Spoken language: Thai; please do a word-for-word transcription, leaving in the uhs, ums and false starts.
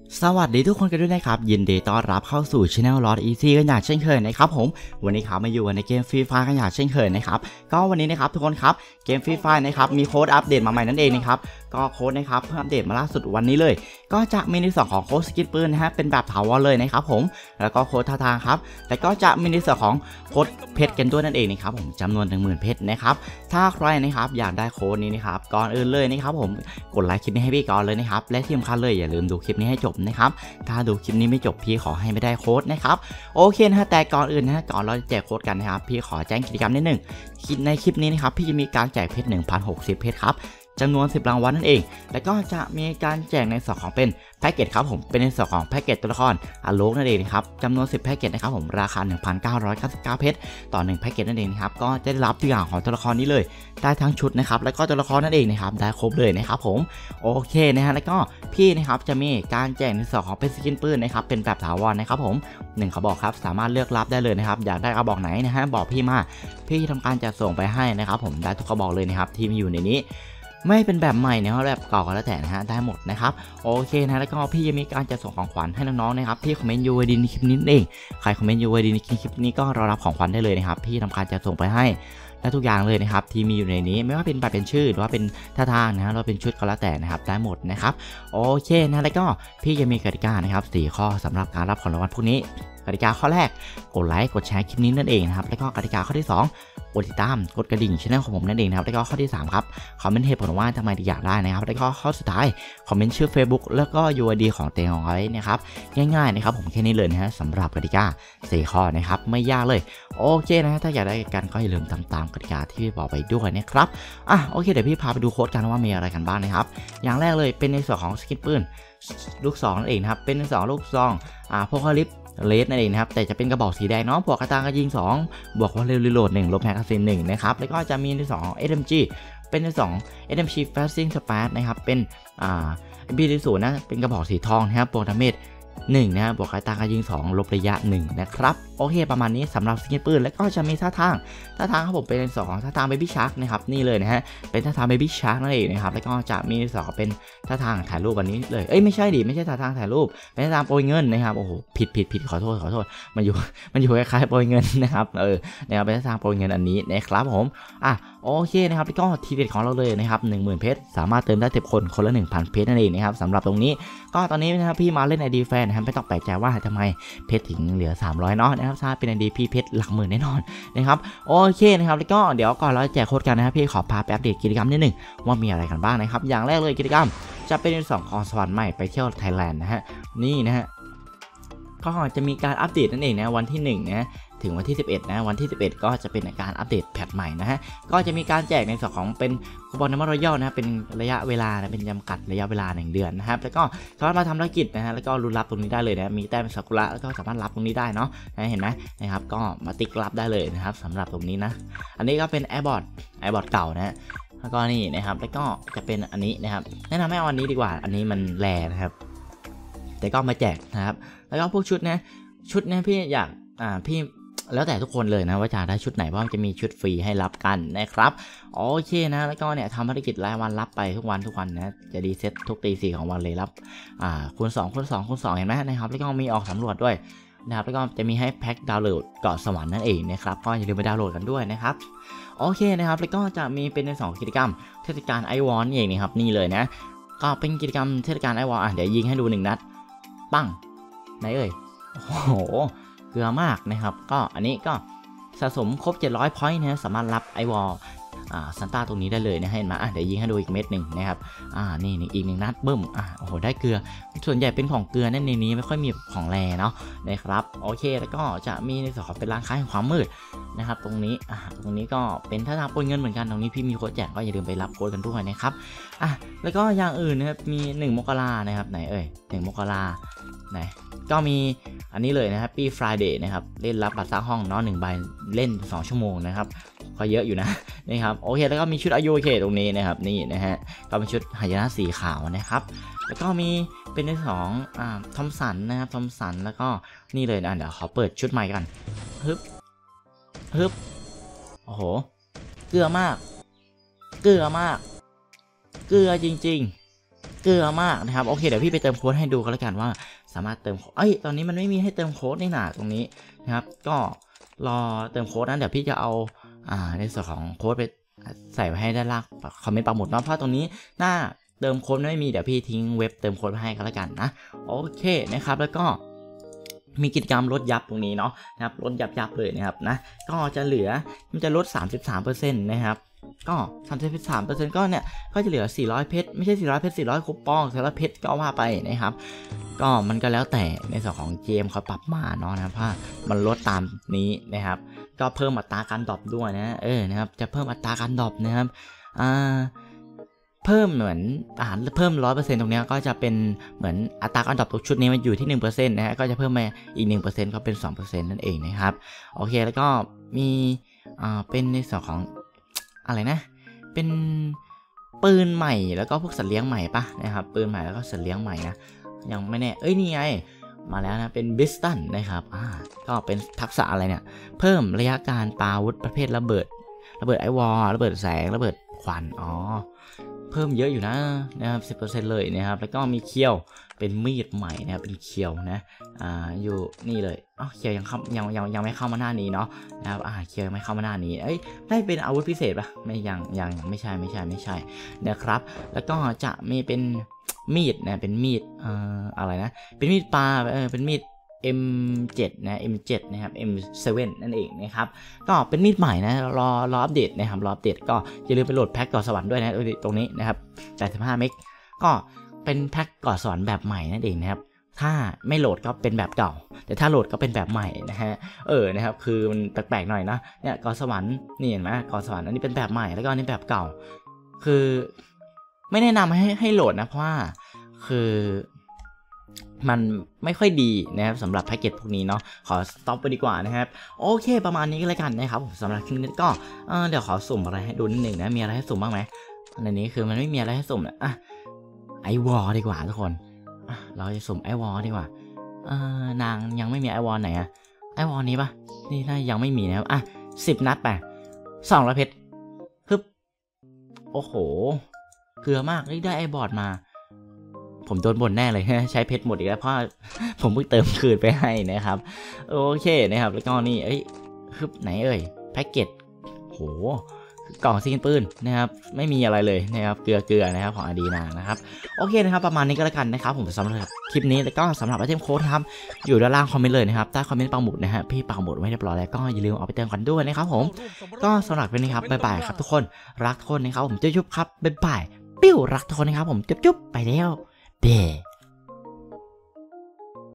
สวัสดีทุกคนกันด้วยนะครับยินดีต้อนรับเข้าสู่ช anel ลอร์ดอีซี่กันอย่างเช่นเคยนะครับผมวันนี้ครับมาอยู่ในเกมฟรีไฟกันอย่างเช่นเคยนะครับก็วันนี้นะครับทุกคนครับเกมฟรีไฟนะครับมีโค้ดอัปเดตมาใหม่นั่นเองนะครับก็โค้ดนะครับเพิ่มอัปเดตมาล่าสุดวันนี้เลยก็จะมีในส่วนของโค้ดสกินปืนนะฮะเป็นแบบถาวรเลยนะครับผมแล้วก็โค้ดท่าทางครับแล้วก็จะมีในส่วนของโค้ดเพชรกันด้วยนั่นเองนะครับผมจำนวนหนึ่งหมื่นเพชรนะครับถ้าใครนะครับอยากได้โค้ดนี้นะครับก่อนอื่นเลยนะครับผมกดไลค์คลิปนี้ให้พี่ก่อนเลยนะครับและที่สำคัญเลยอย่าลืมดูคลิปนี้ให้จบนะครับถ้าดูคลิปนี้ไม่จบพี่ขอให้ไม่ได้โค้ดนะครับโอเคนะฮะแต่ก่อนอื่นนะฮะก่อนเราจะแจกโค้ดกันนะครับพี่ขอแจ้งกิจกรรมนิดหนึ่งในคลิปนี้นะครับพี่จะมีการแจกเพชร หนึ่งพันหกสิบ เพชรครับจำนวนสิบรางวัลนั่นเองแล้วก็จะมีการแจกในส่วนของเป็นแพ็กเกจครับผมเป็นในส่วนของแพ็กเกจตัวละครอโลกนั่นเองครับจำนวนสิบแพ็กเกจนะครับผมราคา หนึ่งพันเก้าร้อยเก้าสิบเก้า เพชรต่อหนึ่งแพ็กเกจนั่นเองครับก็จะได้รับตัวอย่างของตัวละครนี้เลยได้ทั้งชุดนะครับแล้วก็ตัวละครนั่นเองนะครับได้ครบเลยนะครับผมโอเคนะฮะแล้วก็พี่นะครับจะมีการแจกในส่วนของเป็นสกินปืนนะครับเป็นแบบถาวรนะครับผมหนึ่งกระบอกครับสามารถเลือกรับได้เลยนะครับอยากได้กระบอกไหนนะฮะบอกพี่มาพี่ทำการจัดส่งไปให้นะครับผมได้ทุกกระบอกเลยนะครับที่มีอยู่ในนี้ไม่เป็นแบบใหม่นะครับแบบเก่าก็แล้วแต่นะฮะได้หมดนะครับโอเคนะแล้วก็พี่จะมีการจัดส่งของขวัญให้น้องๆนะครับที่คอมเมนต์ยูไอดีในคลิปนี้เองใครคอมเมนต์ยูไอดีในคลิปนี้ก็รอรับของขวัญได้เลยนะครับพี่ทำการจัดส่งไปให้และทุกอย่างเลยนะครับที่มีอยู่ในนี้ไม่ว่าเป็นแบบเป็นชื่อหรือว่าเป็นท่าทางนะฮะเราเป็นชุดก็แล้วแต่นะครับได้หมดนะครับโอเคนะแล้วก็พี่จะมีกติกานะครับสี่ข้อสำหรับการรับของรางวัลพวกนี้กติกาข้อแรกกดไลค์กดแชร์คลิปนี้นั่นเองนะครับแล้วก็กติกาข้อที่สองกดติดตามกดกระดิ่งช่องของผมนั่นเองนะครับแล้วก็ข้อที่สามครับคอมเมนต์เหตุผลว่าทำไมถึงอยากได้นะครับแล้วก็ข้อสุดท้ายคอมเมนต์ชื่อ Facebook แล้วก็ ยู ไอ ดี ของเตงเอาไว้นะครับง่ายๆนะครับผมแค่นี้เลยนะฮะสำหรับกติกาสี่ข้อนะครับไม่ยากเลยโอเคนะฮะถ้าอยากได้กันก็อย่าลืมทำตามกติกาที่พี่บอกไปด้วยนะครับอ่ะโอเคเดี๋ยวพี่พาไปดูโค้ดกันว่ามีอะไรกันบ้างนะครับอย่างแรกเลยเป็นในส่วนของสกินปืนลูกซองนั่นเองนะครับเป็นในส่วนลูกซองอ่าพวกคลิปเลสนั่นเองนะครับแต่จะเป็นกระบอกสีแดงเนาะบวกกระตากระยิงสองบวกว่าเร็วรีโหลดหนึ่งลบแมกกาซีนหนึ่งนะครับแล้วก็จะมีในสอง เอส เอ็ม จี เป็นในสอง เอส เอ็ม จี Fasting Spat นะครับเป็นอ่า บี ศูนย์นะเป็นกระบอกสีทองนะครับบวกดาเมจหนึ่งนะบวกกระตากระยิงสองลบระยะหนึ่งนะครับโอเคประมาณนี้สำหรับสกินปืนแล้วก็จะมีท่าทางท่าทางครับผมเป็นสองท่าทางเบบี้ชาร์กนะครับนี่เลยนะฮะเป็นท่าทางเบบี้ชาร์กนั่นเองนะครับแล้วก็จะมีสองเป็นท่าทางถ่ายรูปวันนี้เลยเอ้ยไม่ใช่ดิไม่ใช่ท่าทางถ่ายรูปเป็นท่าทางโปรยเงินนะครับโอ้โหผิดผิดผิดขอโทษขอโทษมันอยู่มันอยู่คล้ายๆโปรยเงินนะครับเออนะครับเป็นท่าทางโปรยเงินอันนี้นะครับผมอ่ะโอเคนะครับแล้วก็ทีเด็ดของเราเลยนะครับหนึ่งหมื่นเพชรสามารถเติมได้สิบคนคนละหนึ่งพันเพชรนั่นเองนะครับสำหรับตรงนี้ก็ตอนนี้นะครับพี่มาเล่น ไอ ดี แฟนนะครับไม่ต้องแปลกใจว่าทำไมเพชรถึงเหลือสามร้อยเนาะนะครับถ้าเป็น ไอ ดี พี่เพชรหลักหมื่นแน่นอนนะครับโอเคนะครับแล้วก็เดี๋ยวก่อนเราจะแจกโค้ดกันนะครับพี่ขอพาไปอัปเดตกิจกรรมนิดหนึ่งว่ามีอะไรกันบ้างนะครับอย่างแรกเลยกิจกรรมจะเป็นในสองของสวรรค์ใหม่ไปเที่ยวไทยแลนด์นะฮะนี่นะฮะก็จะมีการอัปเดตนั่นเองนะวันที่หนึ่งนะถึงวันที่สิบเอ็ดนะวันที่สิบเอ็ดก็จะเป็นการอัปเดตแพทใหม่นะฮะก็จะมีการแจกในส่วนของเป็นคูปองน้ำมันรอยัลนะเป็นระยะเวลานะเป็นจำกัดระยะเวลาหนึ่งเดือนนะครับแล้วก็สามารถมาทำธุรกิจนะฮะแล้วก็รุนรับตรงนี้ได้เลยนะมีแต้มซากุระแล้วก็สามารถรับตรงนี้ได้เนาะเห็นไหมนะครับก็มาติ๊กรับได้เลยนะครับสำหรับตรงนี้นะอันนี้ก็เป็นแอร์บอร์ดแอร์บอร์ดเก่านะแล้วก็นี่นะครับแล้วก็จะเป็นอันนี้นะครับแนะนำให้เอาอันนี้ดีกว่าอันนี้มันแรนะครับแต่ก็มาแจกนะครับแล้วก็พวกชุดนะชุดเนี่ยพี่อยากอ่าพี่แล้วแต่ทุกคนเลยนะว่าจะได้ชุดไหนเพราะมันจะมีชุดฟรีให้รับกันนะครับโอเคนะแล้วก็เนี่ยทำภารกิจรายวันรับไปทุกวันทุกวันนะจะดีเซ็ตทุกตีสี่ของวันเลยรับอ่าคูณสองคูณสองคูณสองเห็นไหมนะครับแล้วก็มีออกสำรวจด้วยนะครับแล้วก็จะมีให้แพ็คดาวน์โหลดเกาะสวรรค์นั่นเองนะครับก็อย่าลืมไปดาวน์โหลดกันด้วยนะครับโอเคนะครับแล้วก็จะมีเป็นในสองกิจกรรมเทศกาลไอวอนเองนะครับนี่เลยนะก็เป็นกิจกรรมเทศกาลไอวอนอ่ะเดี๋ยวยิงให้ดูหนึ่งนัดปั้งไหนเอ่ยโอ้โหเกลือมากนะครับก็อันนี้ก็สะสมครบเจ็ดร้อยพอยต์นะสามารถรับไอวอลอ่าซันต้าตรงนี้ได้เลยนะเห็นไหมอ่ะเดี๋ยวยิงให้ดูอีกเม็ดหนึ่งนะครับอ่านี่อีกหนึ่งนัดบึ้มอ่ะโอ้โหได้เกลือส่วนใหญ่เป็นของเกลือนั่นในนี้ไม่ค่อยมีของแร่เนาะนะครับโอเคแล้วก็จะมีในส่วนของเป็นร้านค้าแห่งความมืดนะครับตรงนี้อ่ะตรงนี้ก็เป็นท่าทางโปรยเงินเหมือนกันตรงนี้พี่มีโค้ดแจกก็อย่าลืมไปรับโค้ดกันด้วยนะครับอ่ะแล้วก็อย่างอื่นนะครับมีหนึ่งมกรานะครับไหนเอ่ยหนึ่งมกราไหนก็มีอันนี้เลยนะครับปี Friday นะครับเล่นรับบัตรสร้างห้องเนาะหนึ่งใบเล่นสองชั่วโมงนะครับก็เยอะอยู่นะนะครับโอเคแล้วก็มีชุดอายุโอเคตรงนี้นะครับนี่นะฮะก็เป็นชุดหายนะสีขาวนะครับแล้วก็มีเป็นในสองอ่าทอมสันนะครับทอมสันแล้วก็นี่เลยนะเดี๋ยวขอเปิดชุดใหม่กันฮึบฮึบโอ้โหเกลือมากเกลือมากเกลือจริงๆเกลือมากนะครับโอเคเดี๋ยวพี่ไปเติมโค้ดให้ดูกันแล้วกันว่าสามารถเติมเอ้ยตอนนี้มันไม่มีให้เติมโค้ดนี่หนาตรงนี้นะครับก็รอเติมโค้ดนั้นเดี๋ยวพี่จะเอาอ่าในส่วนของโค้ดไปใส่ไว้ให้ด้านล่างคอมเมนต์ปักหมุดเนาะเพราะตรงนี้หน้าเติมโค้ดไม่มีเดี๋ยวพี่ทิ้งเว็บเติมโค้ดให้กันแล้วกันนะโอเคนะครับแล้วก็มีกิจกรรมลดยับตรงนี้เนาะนะครับลดยับยับเลยนะครับนะก็จะเหลือมันจะลด สามสิบสามเปอร์เซ็นต์ นะครับก็ สามสิบสามเปอร์เซ็นต์ ก็เนี่ยก็จะเหลือสี่ร้อยเพชรไม่ใช่สี่ร้อยเพชรสี่ร้อยคูปองสี่ร้อยเพชรก็ว่าไปนะครับก็มันก็แล้วแต่ในส่วนของเกมเขาปรับมาเนาะนะครับถ้ามันลดตามนี้นะครับก็เพิ่มอัตราการดรอปด้วยนะเออนะครับจะเพิ่มอัตราการดรอปนะครับอ่าเพิ่มเหมือนอาหารเพิ่ม ร้อยเปอร์เซ็นต์ ตรงนี้ก็จะเป็นเหมือนอัตราการดรอปตัวชุดนี้มันอยู่ที่ หนึ่งเปอร์เซ็นต์ นะฮะก็จะเพิ่มมาอีก หนึ่งเปอร์เซ็นต์ ก็เป็น สองเปอร์เซ็นต์ นั่นเองนะครับโอเคแล้วก็มีอ่าเป็นในส่วนของอะไรนะเป็นปืนใหม่แล้วก็พวกสัตว์เลี้ยงใหม่ปะนะครับปืนใหม่แล้วก็สัตว์เลี้ยงใหม่นะยังไม่แน่เอ้ยนี่ไงมาแล้วนะเป็นบิสตันนะครับอ่าก็เป็นทักษะอะไรเนี่ยเพิ่มระยะการปาอาวุธประเภทระเบิดระเบิดไอวอลระเบิดแสงระเบิดควันอ๋อเพิ่มเยอะอยู่นะนะครับ สิบเปอร์เซ็นต์ เลยนะครับแล้วก็มีเคียวเป็นมีดใหม่นะครับเป็นเคียวนะอ่าอยู่นี่เลยอ๋อเคียวยังเข้ายังยังยังไม่เข้ามาหน้านี้เนาะนะครับอ่าเคียวยังไม่เข้ามาหน้านี้เอ้ยได้เป็นอาวุธพิเศษปะไม่ยังยังไม่ใช่ไม่ใช่ไม่ใช่นะครับแล้วก็จะมีเป็นมีดนะเป็นมีดเอ่ออะไรนะเป็นมีดปลาเออเป็นมีด เอ็ม เจ็ด นะ เอ็ม เจ็ด นะครับ เอ็ม เซเว่น นั่นเองนะครับก็เป็นมีดใหม่นะรอรออัปเดตนะครับรออัปเดตก็อย่าลืมไปโหลดแพ็กก่อสวรรค์ด้วยนะตรงนี้นะครับแปดสิบห้าเมกก็เป็นแพ็กก่อสวรรค์แบบใหม่นั่นเองนะครับถ้าไม่โหลดก็เป็นแบบเก่าแต่ถ้าโหลดก็เป็นแบบใหม่นะฮะเออนะครับคือมันแปลกๆหน่อยนะเนี่ยก่อสวรรค์นี่เห็นไหมก่อสวรรค์อันนี้เป็นแบบใหม่แล้วก็อันนี้แบบเก่าคือไม่แนะนำให้ให้โหลดนะเพราะว่าคือมันไม่ค่อยดีนะครับสำหรับแพ็กเกจพวกนี้เนาะขอสต็อปไปดีกว่านะครับโอเคประมาณนี้ก็แล้วกันนะครับสำหรับคลิปนี้ก็เออเดี๋ยวขอสุ่มอะไรให้ดูนิดหนึ่งนะมีอะไรให้สุ่มบ้างไหมในนี้คือมันไม่มีอะไรให้สุ่มอ่ะไอวอลดีกว่าทุกคนเราจะสุ่มไอวอลดีกว่าเออนางยังไม่มีไอวอลไหนอะไอวอลนี้ปะนี่น่ายังไม่มีนะครับอ่ะสิบนัดไปสองร้อยเพชรฮึบโอ้โหเกลือมากได้ไอบอร์ดมาผมโดนบ่นแน่เลยใช้เพชรหมดอีกแล้วเพราะผมเพิ่งเติมคืนไปให้นะครับโอเคนะครับแล้วก็นี่เอ้ยฮึบไหนเอ่ยแพ็กเกจโหกล่องซีนปืนนะครับไม่มีอะไรเลยนะครับเกลือเกลือนะครับของอาดีนานะครับโอเคนะครับประมาณนี้ก็แล้วกันนะครับผมสำหรับคลิปนี้แล้วก็สำหรับไอเทมโค้ดครับอยู่ด้านล่างคอมเมนต์เลยนะครับใต้คอมเมนต์ปักหมุดนะฮะพี่ปักหมุดไว้เรียบร้อยแล้วก็อย่าลืมเอาไปเติมกันด้วยนะครับผมก็สำหรับวันนี้ครับบ๊ายบายครับทุกคนรักทุกคนนะครับผมจุ๊บๆครับบ๊ายบายปิ้วรักทุกคนนะครับผมจุ๊บๆไปแล้วเบ้